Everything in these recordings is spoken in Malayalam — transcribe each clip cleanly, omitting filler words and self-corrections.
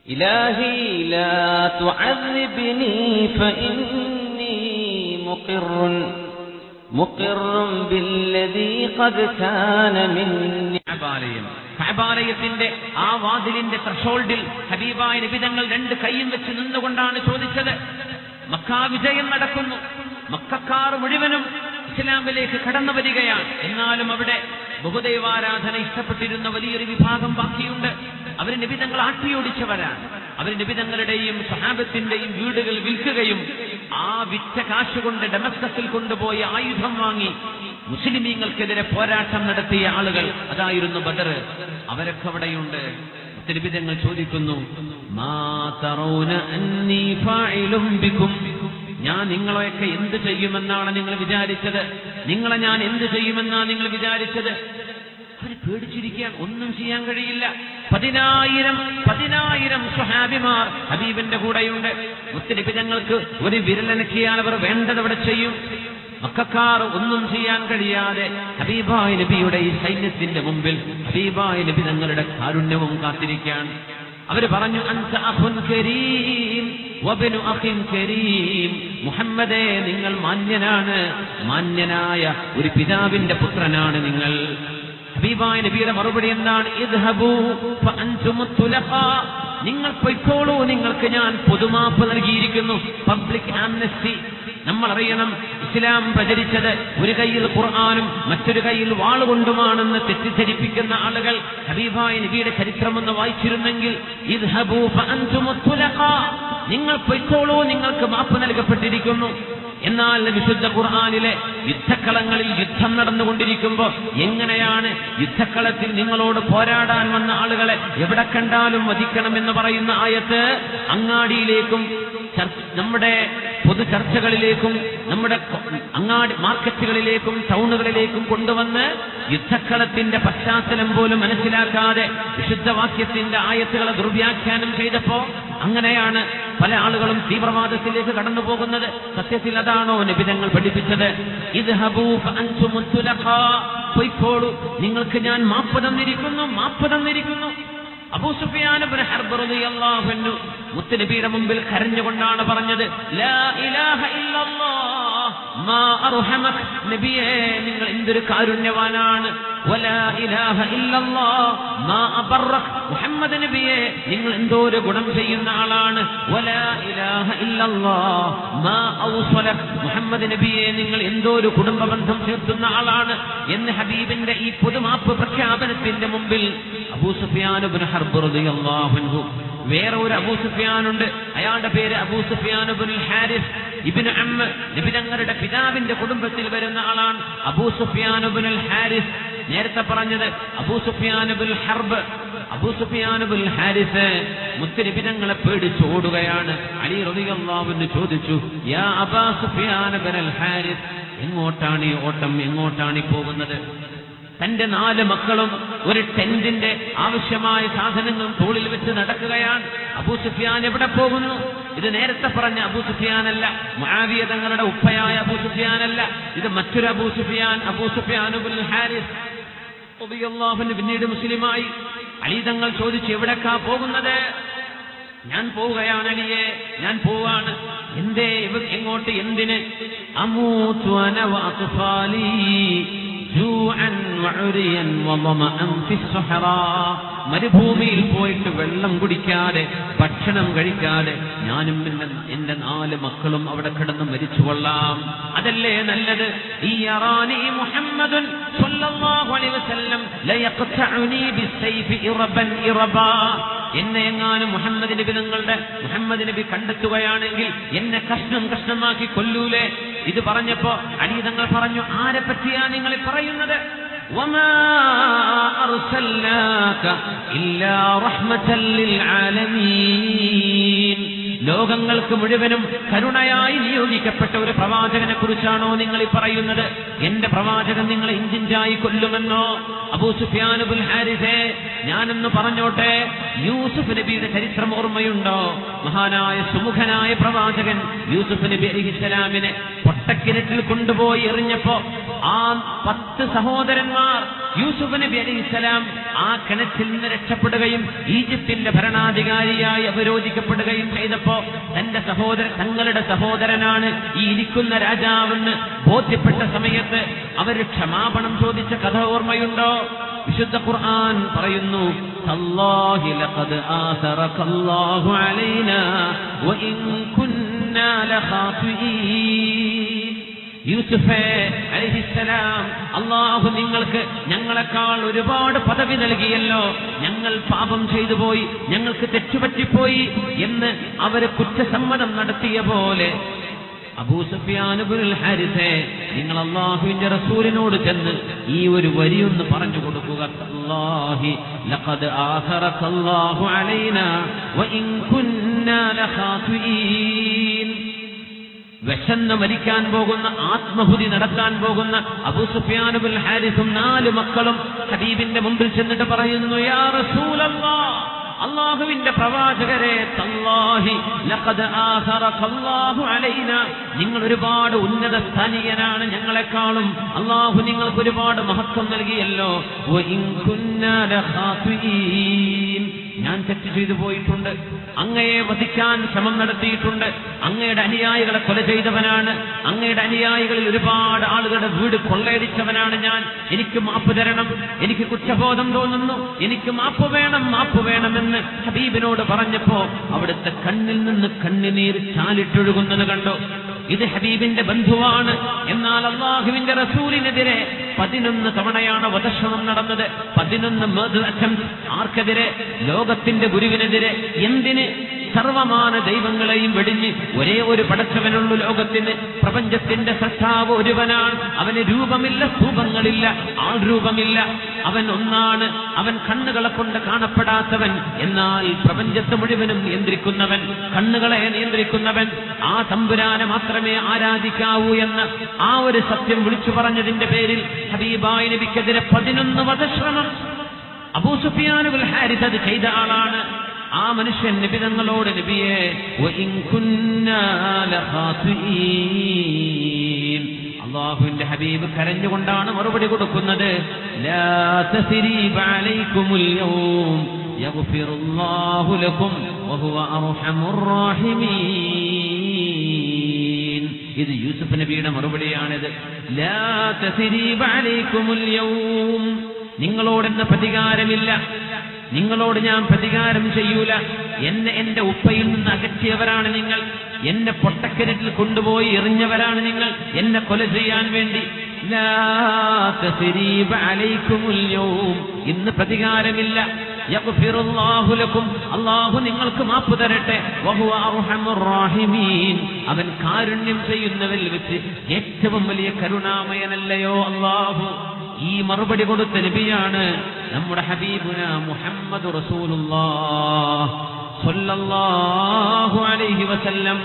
ഇലാഹി ലാ തുഅദ്ദിബ്നി ഫഇന്നി മുഖിറുൻ ബില്ലദീ ഖദ് കാന മിന്നി. കഅബാലയത്തിന്റെ ആ വാതിലിന്റെ ത്രഷോൾഡിൽ ഹബീബായ നബി തങ്ങൾ രണ്ട് കൈയും വെച്ച് നിന്നുകൊണ്ടാണ് ചോദിച്ചത്. മക്കാ വിജയം നടക്കുന്നു, മക്കക്കാർ മുഴുവനും ഇസ്ലാമിലേക്ക് കടന്നു വരികയാണ്. എന്നാലും അവിടെ ബഹുദൈവാരാധന ഇഷ്ടപ്പെട്ടിരുന്ന വലിയൊരു വിഭാഗം ബാക്കിയുണ്ട്. അവർ നബി തങ്ങൾ ആട്ടിയോടിച്ചവരാണ്. അവർ നബി തങ്ങളുടെയും സ്വഹാബത്തിന്റെയും വീടുകൾ വിൽക്കുകയും ആ വിറ്റ കാശുകൊണ്ട് ഡമസ്കസിൽ കൊണ്ടുപോയി ആയുധം വാങ്ങി മുസ്ലിമീങ്ങൾക്കെതിരെ പോരാട്ടം നടത്തിയ ആളുകൾ, അതായിരുന്നു ബദർ. അവരൊക്കെ അവിടെയുണ്ട്. നബി തങ്ങൾ ചോദിക്കുന്നു, മാ തറൗന അന്നീ ഫാഇലും ബികും, ഞാൻ നിങ്ങളെയൊക്കെ എന്ത് ചെയ്യുമെന്നാണ് നിങ്ങൾ വിചാരിച്ചത്? നിങ്ങളെ ഞാൻ എന്ത് ചെയ്യുമെന്നാണ് നിങ്ങൾ വിചാരിച്ചത്? അവര് പേടിച്ചിരിക്കാൻ, ഒന്നും ചെയ്യാൻ കഴിയില്ല. 10,000 സ്വഹാബിമാർ ഹബീബിന്റെ കൂടെയുണ്ട്. മുത്തനബി തങ്ങൾക്ക് ഒരു വിരലനക്കിയാൽ അവർ വേണ്ടതവിടെ ചെയ്യും. മക്കക്കാർ ഒന്നും ചെയ്യാൻ കഴിയാതെ ഹബീബായ നബിയുടെ ഈ സൈന്യത്തിന്റെ മുമ്പിൽ ഹബീബായ നബി തങ്ങളുടെ കാരുണ്യവും കാത്തിരിക്കാൻ. അവര് പറഞ്ഞു, അൻത അഖുൻ കരീം വബ്നു അഖിൻ കരീം, മുഹമ്മദേ നിങ്ങൾ മാന്യനാണ്, മാന്യനായ ഒരു പിതാവിന്റെ പുത്രനാണ് നിങ്ങൾ. ഹബീബായ നബിയുടെ മറുപടി എന്താണ്? ഇദ്ഹബൂ ഫഅൻതും തുലഖാ, നിങ്ങൾ പൊയ്ക്കോളൂ, നിങ്ങൾക്ക് ഞാൻ പൊതുമാപ്പ് നൽകിയിരിക്കുന്നു, പബ്ലിക് ആംനസ്റ്റി. നമ്മൾ അറിയണം, ഇസ്ലാം പ്രചരിച്ചത് ഒരു കയ്യിൽ ഖുർആനും മറ്റൊരു കയ്യിൽ വാളുകൊണ്ടുമാണെന്ന് തെറ്റിദ്ധരിപ്പിക്കുന്ന ആളുകൾ ഹബീബായ നബിയുടെ ചരിത്രമൊന്ന് വായിച്ചിരുന്നെങ്കിൽ, ഇദ്ഹബൂ ഫഅൻതും തുലഖാ, നിങ്ങൾ പൊയ്ക്കോളൂ, നിങ്ങൾക്ക് മാപ്പ് നൽകപ്പെട്ടിരിക്കുന്നു. എന്നാൽ വിശുദ്ധ ഖുർആനിലെ യുദ്ധക്കളങ്ങളിൽ യുദ്ധം നടന്നുകൊണ്ടിരിക്കുമ്പോൾ എങ്ങനെയാണ് യുദ്ധക്കളത്തിൽ നിങ്ങളോട് പോരാടാൻ വന്ന ആളുകളെ എവിടെ കണ്ടാലും വധിക്കണമെന്ന് പറയുന്ന ആയത്ത് അങ്ങാടിയിലേക്കും നമ്മുടെ പൊതു ചർച്ചകളിലേക്കും നമ്മുടെ അങ്ങാടി മാർക്കറ്റുകളിലേക്കും ടൗണുകളിലേക്കും കൊണ്ടുവന്ന് യുദ്ധക്കളത്തിന്റെ പശ്ചാത്തലം പോലും മനസ്സിലാക്കാതെ വിശുദ്ധവാക്യത്തിന്റെ ആയത്തുകളെ ദുർവ്യാഖ്യാനം ചെയ്തപ്പോ അങ്ങനെയാണ് പല ആളുകളും തീവ്രവാദത്തിലേക്ക് കടന്നു പോകുന്നത്. സത്യത്തിൽ അതാണോ നബി തങ്ങൾ പഠിപ്പിച്ചത്? ഇദ്ഹബൂ ഫഅൻതും തുലഖാ, പൊയ്ക്കോളൂ, നിങ്ങൾക്ക് ഞാൻ മാപ്പ് തന്നിരിക്കുന്നു. അബൂ സുഫിയാൻ ഇബ്നു ഹർബ് റളിയല്ലാഹു അൻഹു മുത്തനബിയുടെ മുമ്പിൽ കരഞ്ഞുകൊണ്ടാണ് പറഞ്ഞത്, ലാ ഇലാഹ ഇല്ലല്ലാഹ് മാ അർഹമക്, നബിയേ നിങ്ങൾ എന്തൊരു കാരുണ്യവാനാണ്, വലാ ഇലാഹ ഇല്ലല്ലാഹ് മാ അബറക്, മുഹമ്മദ് നബിയേ നിങ്ങൾ എന്തോ ഒരു ഗുണം ചെയ്യുന്ന ആളാണ്, വലാ ഇലാഹ ഇല്ലല്ലാഹ് മാ ഔസലക്, മുഹമ്മദ് നബിയേ നിങ്ങൾ എന്തോ ഒരു കുടുംബ ബന്ധം ചേർത്തുന്ന ആളാണ് എന്ന് ഹബീബിന്റെ ഈ പൊതുമാപ്പ് പ്രഖ്യാപനത്തിന്റെ മുമ്പിൽ അബൂ സുഫിയാൻ ഇബ്നു ഹർബ് റളിയല്ലാഹു അൻഹു, വേറെ ഒരു അബൂ സുഫിയാനുണ്ട്, അയാളുടെ പേര് അബൂ സുഫിയാൻ ഇബ്നുൽ ഹാരിസ് ഇബ്നു അമ്മ, നബി തങ്ങളുടെ പിതാവിന്റെ കുടുംബത്തിൽ വരുന്ന ആളാണ് അബൂ സുഫിയാൻ ഇബ്നുൽ ഹാരിസ്. നേരത്തെ പറഞ്ഞത് അബൂ സുഫിയാൻ ഇബ്നുൽ ഹർബ്. അബൂ സുഫിയാൻ ഇബ്നുൽ ഹാരിസ് മുത്തനബി തങ്ങളെ പേടിച്ചോടുകയാണ്. അലി റളിയല്ലാഹു അൻഹു ചോദിച്ചു, യാ അബൂ സുഫിയാൻ ഇബ്നുൽ ഹാരിസ്, എങ്ങോട്ടാണ് ഈ ഓട്ടം, എങ്ങോട്ടാണ് ഈ പോകുന്നത്? തന്റെ 4 മക്കളും ഒരു ടെന്റിന്റെ ആവശ്യമായ സാധനങ്ങളും തോളിൽ വെച്ച് നടക്കുകയാണ്. അബൂ സുഫിയാൻ എവിടെ പോകുന്നു? ഇത് നേരത്തെ പറഞ്ഞ അബൂ സുഫിയാനല്ല, മുആവിയ തങ്ങളുടെ ഉപ്പയായ അബൂ സുഫിയാനല്ല, ഇത് മറ്റൊരു അബൂ സുഫിയാൻ, അബൂ സുഫിയാൻ ഇബ്നുൽ ഹാരിസ് റളിയല്ലാഹു അൻഹു പിന്നീട് മുസ്ലിമായി. അലി തങ്ങൾ ചോദിച്ചു, എവിടേക്കാ പോകുന്നത്? ഞാൻ പോവുകയാണ് അലിയെ, ഞാൻ പോവാണ്. എന്തേ, എങ്ങോട്ട്, എന്തിന്? അമൂതു അന വഅത്ഫാലി ജൂഅൻ വഉരിയൻ വളമഅൻ ഫിസ്സഹറാ, മരുഭൂമിയിൽ പോയിട്ട് വെള്ളം കുടിക്കാതെ ഭക്ഷണം കഴിക്കാതെ ഞാനും എന്റെ 4 മക്കളും അവിടെ കിടന്ന് മരിച്ചുകൊള്ളാം. അതല്ലേ നല്ലത്? ഈ യറാനി മുഹമ്മദുൻ സ്വല്ലല്ലാഹു അലൈഹി വസല്ലം ലയഖതഉനി ബിസ്സൈഫി ഇറബൻ ഇറബാ, എന്നെ എങ്ങാനും മുഹമ്മദ് നബി കണ്ടെത്തുകയാണെങ്കിൽ എന്നെ കഷ്ണം കഷ്ണമാക്കി കൊല്ലൂലേ? ഇത് പറഞ്ഞപ്പോ അലി തങ്ങൾ പറഞ്ഞു, ആരെ പറ്റിയാ നിങ്ങൾ പറയുന്നത്? വമാ അർസൽനാക ഇല്ലാ റഹ്മതൻ ലിൽ ആലമീൻ, ലോകങ്ങൾക്ക് മുഴുവനും കരുണയായി നിയോഗിക്കപ്പെട്ട ഒരു പ്രവാചകനെ കുറിച്ചാണോ നിങ്ങൾ ഈ പറയുന്നത്? എന്റെ പ്രവാചകൻ നിങ്ങളെ ഇഞ്ചിഞ്ചായി കൊല്ലുമെന്നോ? അബൂ സുഫിയാൻ ഇബ്നുൽ ഹാരിസേ, ഞാനൊന്ന് പറഞ്ഞോട്ടെ, യൂസുഫ് നബിയുടെ ചരിത്രം ഓർമ്മയുണ്ടോ? മഹാനായ സുമുഖനായ പ്രവാചകൻ യൂസുഫ് നബി അലൈഹിസ്സലാമിനെ പൊട്ടക്കിണറ്റിൽ കൊണ്ടുപോയി എറിഞ്ഞപ്പോ ആ 10 സഹോദരന്മാർ യൂസുഫ് നബി അലൈഹിസ്സലാം ആ കിണറ്റിൽ നിന്ന് രക്ഷപ്പെടുകയും ഈജിപ്തിന്റെ ഭരണാധികാരിയായി അവരോധിക്കപ്പെടുകയും ചെയ്തപ്പോ തങ്ങളുടെ സഹോദരനാണ് ഈ ഇരിക്കുന്ന രാജാവെന്ന് ബോധ്യപ്പെട്ട സമയത്ത് അവർ ക്ഷമാപണം ചോദിച്ച കഥ ഓർമ്മയുണ്ടോ? വിശുദ്ധ ഖുർആൻ പറയുന്നു, തല്ലാഹി ലഖദ് ആസറകല്ലാഹു അലൈനാ വഇൻ കുന്നാ ലഖാതിഈൻ. യൂസുഫേ അലൈഹിസ്സലാം, അല്ലാഹു നിങ്ങൾക്ക് ഞങ്ങളെക്കാൾ ഒരുപാട് പദവി നൽകിയല്ലോ, ഞങ്ങൾ പാപം ചെയ്തു പോയി, ഞങ്ങൾക്ക് തെറ്റുപറ്റിപ്പോയി എന്ന് അവര് കുറ്റസമ്മതം നടത്തിയ പോലെ അബൂ സുഫിയാൻ ഇബ്നുൽ ഹാരിസേ, നിങ്ങൾ അല്ലാഹുവിന്റെ റസൂലിനോട് ചെന്ന് ഈ ഒരു വരിയൊന്ന് പറഞ്ഞു കൊടുക്കുക. തല്ലാഹി ലഖദ് ആസറകല്ലാഹു അലൈനാ വഇൻ കുന്നാ ലഖാതിഈൻ. വിശന്ന് മരിക്കാൻ പോകുന്ന, ആത്മഹുതി നടത്താൻ പോകുന്ന അബൂ സുഫിയാൻ ഇബ്നുൽ ഹാരിസും 4 മക്കളും ഹബീബിന്റെ മുമ്പിൽ ചെന്നിട്ട് പറയുന്നു, യാ റസൂലല്ലാഹ്, അല്ലാഹുവിന്റെ പ്രവാചകരെ, തല്ലാഹി ലഖദ് ആസറകല്ലാഹു അലൈനാ, നിങ്ങൾ ഒരുപാട് ഉന്നത സ്ഥാനീയനാണ് ഞങ്ങളെക്കാളും, അല്ലാഹു നിങ്ങൾക്ക് ഒരുപാട് മഹത്വം നൽകിയല്ലോ. വഇൻ കുന്നാ ലഖാതിഈൻ, ഞാൻ തെറ്റ് ചെയ്തു പോയിട്ടുണ്ട്, അങ്ങയെ വധിക്കാൻ ശ്രമം നടത്തിയിട്ടുണ്ട്, അങ്ങയുടെ അനുയായികളെ കൊല ചെയ്തവനാണ്, അങ്ങയുടെ അനുയായികളിൽ ഒരുപാട് ആളുകളുടെ വീട് കൊള്ളയടിച്ചവനാണ് ഞാൻ, എനിക്ക് മാപ്പ് തരണം, എനിക്ക് കുറ്റബോധം തോന്നുന്നു, എനിക്ക് മാപ്പ് വേണമെന്ന് ഹബീബിനോട് പറഞ്ഞപ്പോ അവിടുത്തെ കണ്ണിൽ നിന്ന് കണ്ണുനീർ ചാലിട്ടൊഴുകുന്നത് കണ്ടു. ഇത് ഹബീബിന്റെ ബന്ധുവാണ്. എന്നാൽ അല്ലാഹുവിന്റെ റസൂലിനെതിരെ 11 തവണയാണ് വധശ്രമം നടന്നത്. 11 മർഡർ അറ്റംപ്റ്റ്. ആർക്കെതിരെ? ലോകത്തിന്റെ ഗുരുവിനെതിരെ. എന്തിന്? സർവമാന ദൈവങ്ങളെയും വെടിഞ്ഞ് ഒരേ ഒരു പടച്ചവനുള്ളൂ ലോകത്തിന്. പ്രപഞ്ചത്തിന്റെ സൃഷ്ടാവ് ഒരുവനാണ്. അവന് രൂപമില്ല, സ്തൂപങ്ങളില്ല, ആൾരൂപമില്ല. അവൻ ഒന്നാണ്. അവൻ കണ്ണുകളെ കൊണ്ട് കാണപ്പെടാത്തവൻ, എന്നാൽ പ്രപഞ്ചത്തെ മുഴുവനും നിയന്ത്രിക്കുന്നവൻ, കണ്ണുകളെ നിയന്ത്രിക്കുന്നവൻ. ആ തമ്പുരാനെ മാത്രമേ ആരാധിക്കാവൂ എന്ന ആ ഒരു സത്യം വിളിച്ചു പറഞ്ഞതിന്റെ പേരിൽ ഹബീബായ നബിക്കെതിരെ 11 വധശ്രമം. അബൂ സുഫിയാൻ ഇബ്നുൽ ഹാരിസ് അത് ചെയ്ത ആളാണ്. ആ മനുഷ്യൻ നബി തങ്ങളോട്, നബിയേ, വഇൻ കുന്നാ ലഖാതിഈൻ, അല്ലാഹുവിന്റെ ഹബീബ് കരഞ്ഞുകൊണ്ടാണ് മറുപടി കൊടുക്കുന്നത്. ലാ തസ്രീബ അലൈക്കുമുൽ യൗം യഗ്ഫിറുല്ലാഹു ലക്കും വഹുവ അർഹമുർ റഹീമീൻ. ഇത് യൂസുഫ് നബിയുടെ മറുപടിയാണിത്. ലാ തസ്രീബ അലൈക്കുമുൽ യൗം, നിങ്ങളോടെന്ന പ്രതികാരമില്ല, നിങ്ങളോട് ഞാൻ പ്രതികാരം ചെയ്യൂല. എന്നെ എന്റെ ഉപ്പയിൽ നിന്ന് അകറ്റിയവരാണ് നിങ്ങൾ, എന്നെ പൊട്ടക്കിണറ്റിൽ കൊണ്ടുപോയി എറിഞ്ഞവരാണ് നിങ്ങൾ, എന്നെ കൊല ചെയ്യാൻ വേണ്ടി. ലാ തസ്രീബ അലൈക്കുമുൽ യൗം, ഇന്ന് പ്രതികാരമില്ല. യഗ്ഫിറുല്ലാഹു ലക്കും, അല്ലാഹു നിങ്ങൾക്ക് മാപ്പ് തരട്ടെ. വഹുവ അർഹമുർ റഹീമീൻ, അവൻ കാരുണ്യം ചെയ്യുന്നവരിൽ വെച്ച് ഏറ്റവും വലിയ കരുണാമയനല്ലയോ അല്ലാഹു. ഈ മറുപടി കൊടുത്ത നബിയാണ് നമ്മുടെ ഹബീബുന മുഹമ്മദ് റസൂലുള്ളാഹ് സ്വല്ലല്ലാഹു അലൈഹി വസല്ലം.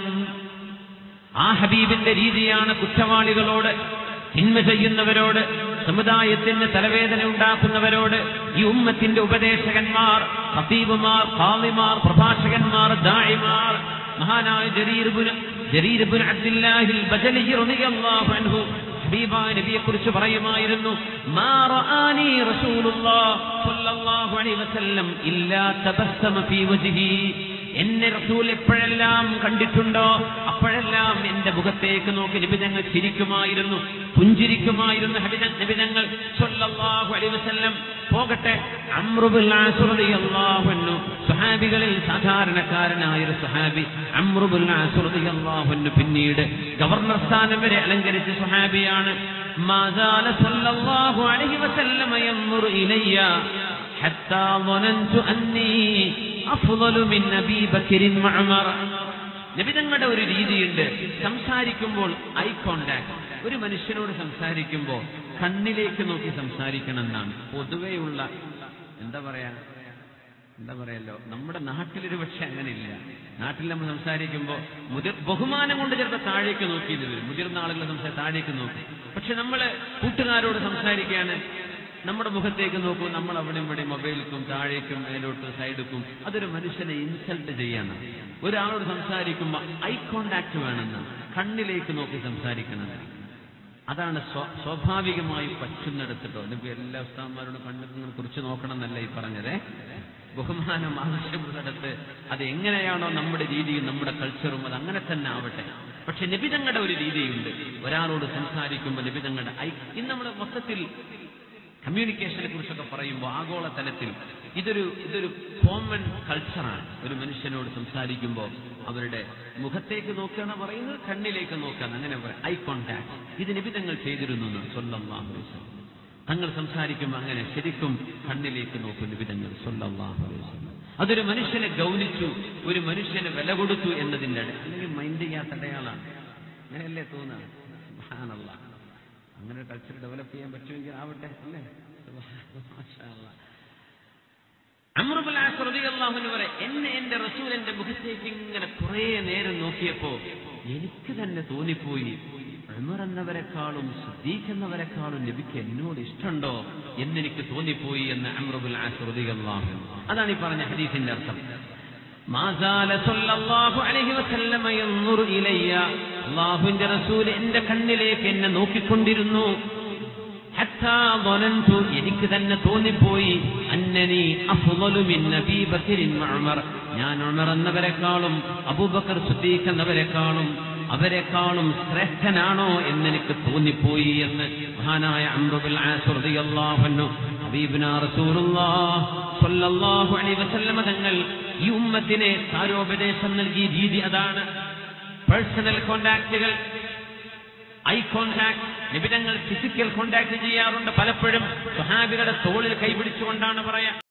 ആ ഹബീബിന്റെ രീതിയാണ് കുറ്റവാളികളോട്, തിന്മ ചെയ്യുന്നവരോട്, സമുദായത്തിന് തലവേദന ഉണ്ടാക്കുന്നവരോട്, ഈ ഉമ്മത്തിന്റെ ഉപദേശകന്മാർ, ഖതീബുമാർ, ഖാളിമാർ, പ്രഭാഷകന്മാർ, ദാഇമാർ. മഹാനായ ജരീർ ഇബ്നു അബ്ദുല്ലാഹിൽ ബജലി റളിയല്ലാഹു അൻഹു ഹബീബായ നബിയെ കുറിച്ച് പറയുമായിരുന്നു, മാ റആനി റസൂലുള്ളാഹി സ്വല്ലല്ലാഹു അലൈഹി വസല്ലം ഇല്ലാ തബസ്സമ ഫീ വജ്ഹി. എന്നെ റസൂൽ എപ്പോഴെല്ലാം കണ്ടിട്ടുണ്ടോ അപ്പോഴെല്ലാം എന്റെ മുഖത്തേക്ക് നോക്കി നബി തങ്ങൾ ചിരിക്കുമായിരുന്നു, പുഞ്ചിരിക്കുമായിരുന്നു നബി തങ്ങൾ സ്വല്ലല്ലാഹു അലൈഹി വസല്ലം. പോകട്ടെ, അംറു ബിൻ ആസ് റളിയല്ലാഹു അൻഹു, സ്വഹാബികളിൽ സാധാരണക്കാരനായ ഒരു സ്വഹാബി അംറു ബിൻ ആസ് റളിയല്ലാഹു അൻഹു പിന്നീട് ഗവർണർ സ്ഥാനം വരെ അലങ്കരിച്ച സ്വഹാബിയാണ്. മാസാല സ്വല്ലല്ലാഹു അലൈഹി വസല്ലം യൻദുറു ഇലയ്യ ഹത്താ ളനൻതു അന്നീ അഫ്ളലു മിൻ അബീ ബക്കറിൻ വഉമർ. നബി തങ്ങളുടെ ഒരു രീതിയുണ്ട്, സംസാരിക്കുമ്പോൾ ഐ കോണ്ടാക്ട്. ഒരു മനുഷ്യനോട് സംസാരിക്കുമ്പോൾ കണ്ണിലേക്ക് നോക്കി സംസാരിക്കണം എന്നാണ് പൊതുവെയുള്ള എന്താ പറയല്ലോ. നമ്മുടെ നാട്ടിലൊരു പക്ഷെ അങ്ങനെയില്ല. നാട്ടിൽ നമ്മൾ സംസാരിക്കുമ്പോൾ ബഹുമാനം കൊണ്ട് ചിലപ്പോൾ താഴേക്ക് നോക്കിയിട്ട് വരും. മുതിർന്ന ആളുകൾ താഴേക്ക് നോക്കും. പക്ഷെ നമ്മൾ കൂട്ടുകാരോട് സംസാരിക്കുകയാണ്, നമ്മുടെ മുഖത്തേക്ക് നോക്കും, നമ്മൾ അവിടെ ഇവിടെ മൊബൈലിക്കും താഴേക്കും മേലോട്ടും സൈഡിക്കും. അതൊരു മനുഷ്യനെ ഇൻസൾട്ട് ചെയ്യാനാണ്. ഒരാളോട് സംസാരിക്കുമ്പോൾ ഐ കോണ്ടാക്ട് വേണമെന്ന്, കണ്ണിലേക്ക് നോക്കി സംസാരിക്കണം. അതാണ് സ്വാഭാവികമായി പറ്റുന്നിടത്തിട്ടോ. നബി എല്ലാ ഉസ്താദന്മാരോടും കണ്ണിനെ കുറിച്ച് നോക്കണം എന്നല്ല ഈ പറഞ്ഞത്. ബഹുമാനം ആവശ്യമുള്ളിടത്ത് അത് എങ്ങനെയാണോ നമ്മുടെ രീതിയും നമ്മുടെ കൾച്ചറും അത് അങ്ങനെ തന്നെ ആവട്ടെ. പക്ഷെ നബിതങ്ങളുടെ ഒരു രീതിയുണ്ട്. ഒരാളോട് സംസാരിക്കുമ്പോൾ നബിതങ്ങളുടെ ഇന്ന് നമ്മൾ മൊത്തത്തിൽ കമ്മ്യൂണിക്കേഷനെ കുറിച്ചൊക്കെ പറയുമ്പോൾ ആഗോളതലത്തിൽ ഇതൊരു കോമൺ കൾച്ചറാണ്. ഒരു മനുഷ്യനോട് സംസാരിക്കുമ്പോൾ അവരുടെ മുഖത്തേക്ക് നോക്കുകയാണ് പറയുന്നത്, കണ്ണിലേക്ക് നോക്കുകയാണ്, അങ്ങനെ പറയാം. ഐ കോണ്ടാക്ട് ഇത് നബിതങ്ങൾ ചെയ്തിരുന്നു സ്വല്ലല്ലാഹു അലൈഹി വസല്ലം. തങ്ങൾ സംസാരിക്കുമ്പോൾ അങ്ങനെ ശരിക്കും കണ്ണിലേക്ക് നോക്കും നബിതങ്ങൾ സ്വല്ലല്ലാഹു അലൈഹി വസല്ലം. അതൊരു മനുഷ്യനെ ഗൗനിച്ചു, ഒരു മനുഷ്യനെ വില കൊടുത്തു എന്നതിൻ്റെ അല്ലെങ്കിൽ മൈൻഡ് ചെയ്യാത്ത അടയാളാണ്. അങ്ങനെയല്ലേ തോന്നുന്നത്? സുബ്ഹാനല്ലാഹ്. അങ്ങനെ ഒരു കൾച്ചർ ഡെവലപ്പ് ചെയ്യാൻ പറ്റുമെങ്കിൽ ആവട്ടെ, അല്ലേ? മാഷാ അല്ലാഹ്. അംർ ഇബ്നുൽ ആസ് റളിയല്ലാഹു അൻഹു പറയും, എന്റെ റസൂൽ എന്റെ മുഖത്തേക്ക് ഇങ്ങനെ കുറേ നേരം നോക്കിയപ്പോ എനിക്ക് തന്നെ തോന്നിപ്പോയി, ഉമർ എന്നവരെക്കാളും സിദ്ദീഖ് എന്നവരെക്കാളും നബിക്ക് എന്നോട് ഇഷ്ടമുണ്ടോ എന്നെനിക്ക് തോന്നിപ്പോയി എന്ന് അംർ ഇബ്നുൽ ആസ് റളിയല്ലാഹു അൻഹു. അതാണ് ഈ പറഞ്ഞ ഹദീസിന്റെ അർത്ഥം. മാസാല സല്ലല്ലാഹു അലൈഹി വസല്ലമ യൻദുറു ഇലയ്യ, അല്ലാഹുവിന്റെ റസൂൽ എന്റെ കണ്ണിലേക്ക് എന്നെ നോക്കിക്കൊണ്ടിരുന്നു. ഹത്താ ളനന്തു, എനിക്ക് തന്നെ തോന്നിപ്പോയി, അന്നനി അഫ്ളലു മിൻ അബീ ബക്കറിൻ വഉമർ, ഞാൻ ഉമർ എന്നവരെക്കാളും അബൂബക്കർ സിദ്ദീഖ് എന്നവരെക്കാളും അവരെക്കാളും ശ്രേഷ്ഠനാണോ എന്നെനിക്ക് തോന്നിപ്പോയി എന്ന് മഹാനായ അംർ ഇബ്നുൽ ആസ് റളിയല്ലാഹു അൻഹു ഹബീബുനാ റസൂലുള്ളാഹി സ്വല്ലല്ലാഹു അലൈഹി വസല്ലം തങ്ങൾ ഈ ഉമ്മത്തിനെ സാരോപദേശം നൽകിയ രീതി അതാണ്. പേഴ്സണൽ കോണ്ടാക്റ്റുകൾ, ഐ കോണ്ടാക്ട്. നിബിധങ്ങൾ ഫിസിക്കൽ കോണ്ടാക്ട് ചെയ്യാറുണ്ട്. പലപ്പോഴും സ്വഹാബികളുടെ തോളിൽ കൈപിടിച്ചുകൊണ്ടാണ് പറയാ.